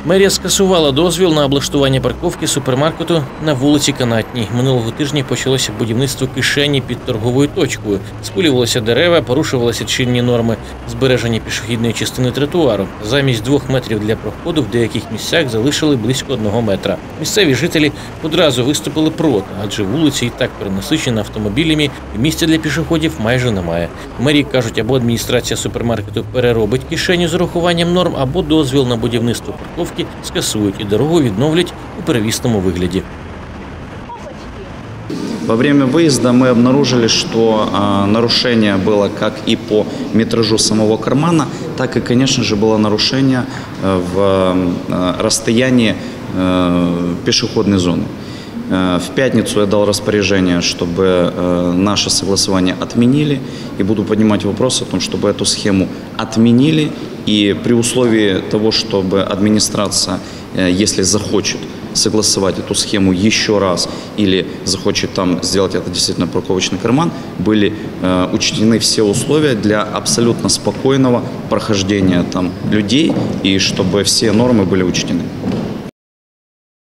Мерія скасувала дозвіл на облаштування парковки супермаркету на вулиці Канатній. Минулого тижня почалося будівництво кишені під торговою точкою. Спилювалися дерева, порушувалися чинні норми збереження пішохідної частини тротуару. Замість 2 метрів для проходу в деяких місцях залишили близько 1 метра. Місцеві жителі одразу виступили проти, адже вулиця і так перенасичена автомобілями, і місця для пішоходів майже немає. В мерії кажуть, або адміністрація супермаркету переробить кишеню з урахуванням норм, або дозвіл на будівництво парковки скасують і дорогу відновлять у перевісному вигляді. Во время выезда мы обнаружили, что нарушение было как и по метражу самого кармана, так и, конечно же, было нарушение в расстоянии пешеходной зоны. В пятницу я дал распоряжение, чтобы наше согласование отменили, и буду поднимать вопрос о том, чтобы эту схему отменили, и при условии того, чтобы администрация, если захочет согласовать эту схему еще раз или захочет там сделать это действительно парковочный карман, были учтены все условия для абсолютно спокойного прохождения там людей, и чтобы все нормы были учтены.